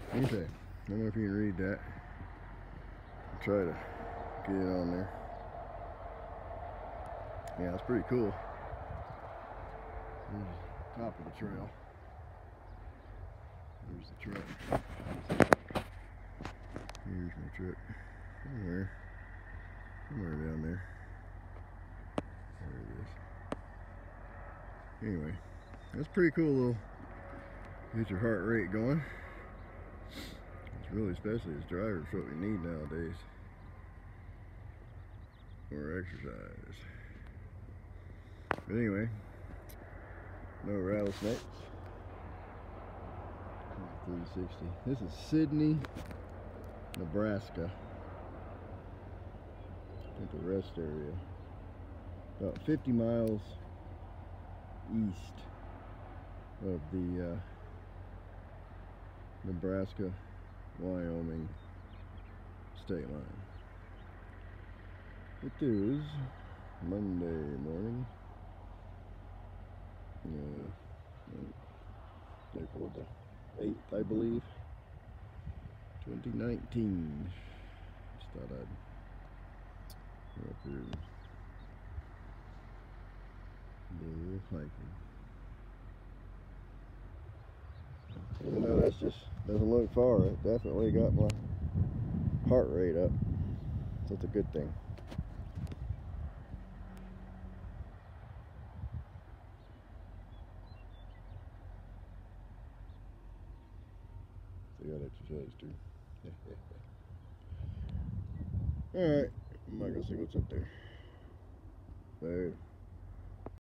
Okay, I don't know if you can read that. I'll try to get it on there. Yeah, it's pretty cool. Here's the top of the trail. Here's the truck. Here's my truck. Somewhere down there. There it is. Anyway, that's pretty cool little, get your heart rate going. It's really, especially as drivers, what we need nowadays. More exercise. But anyway, no rattlesnakes. 360. This is Sidney, Nebraska. I think the rest area. About 50 miles east of the Nebraska Wyoming state line. It is Monday morning. April the 8th, I believe, 2019. Just thought I'd go up here and do a little hiking. No, that's just, doesn't look far. It definitely got my heart rate up. So that's a good thing. So you got exercise too. Alright, I'm not gonna see what's up there. Bye.